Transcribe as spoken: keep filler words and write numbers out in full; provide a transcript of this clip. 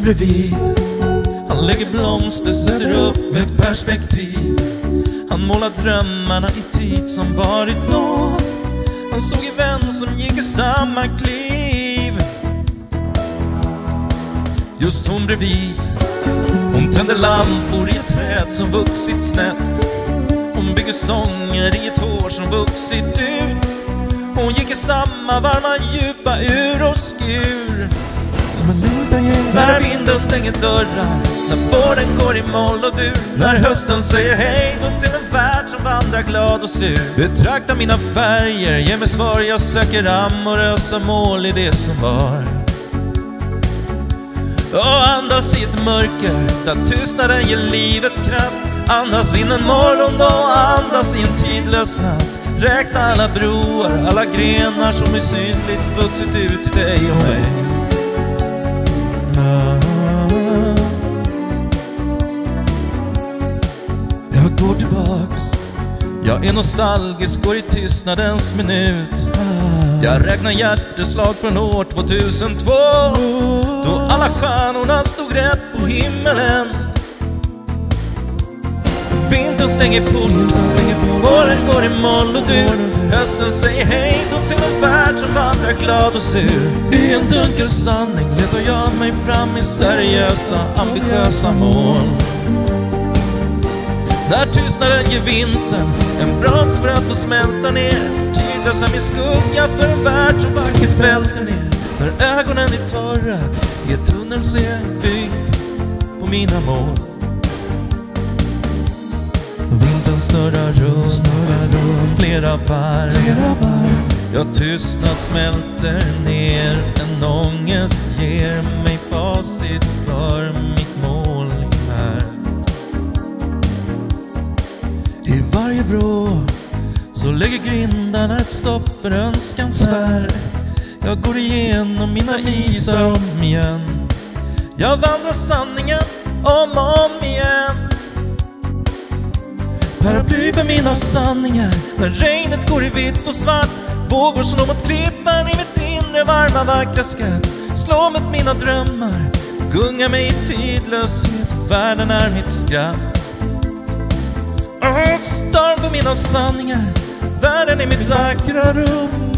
bredvid. Han lägger blomster, sätter upp ett perspektiv. Han målar drömmarna i tid som varit då. Han såg en vän som gick i samma kliv. Just hon bredvid. Hon tänder lampor i ett träd som vuxit snett. Hon bygger sånger i ett hår som vuxit ut. Hon gick i samma varma djupa ur och skur. Som en längtan ger när vinden stänger dörrar, när våren går i moll och dur, när hösten säger hej då till en värld som vandrar glad och sur. Betrakta mina färger, ge mig svar, jag söker amorösa mål i det som var. Och andas i ett mörker där tystnaden ger livet kraft. Andas in en morgondag, andas i en tidlös natt. Räkna alla broar, alla grenar som är synligt vuxit ut till dig och mig. Jag går tillbaks, jag är nostalgisk, går i tystnadens minut. Jag räknar hjärteslag från år tvåtusentvå, då alla stjärnorna stod rätt på himmelen. Vintern stänger porten, våren går i moll och dur. Hösten säger hej då till en värld som vandrar glad och sur. I en dunkel sanning letar jag mig fram i seriösa, ambitiösa mål. Där tystnaden ger vintern en broms för att få smälta ner. Tidlösa min skugga för en värld som vackert välter ner. När ögonen är torra i ett tunnel ser jag bygg på mina mål. Vintern snurrar runt, snurrar runt flera varv, flera varv. Jag tystnad smälter ner, en ångest ger mig facit för mitt mål här. I varje vrå så lägger grindarna ett stopp för önskans spärr. Jag går igenom mina isar om igen. Jag vandrar sanningen om och om igen. Paraply för mina sanningar när regnet går i vitt och svart. Vågor slår mot klippan i mitt inre varma vackra skratt. Slå mot mina drömmar, gunga mig i tidlöshet. Världen är mitt skratt. Storm för mina sanningar, världen är mitt vackra rum.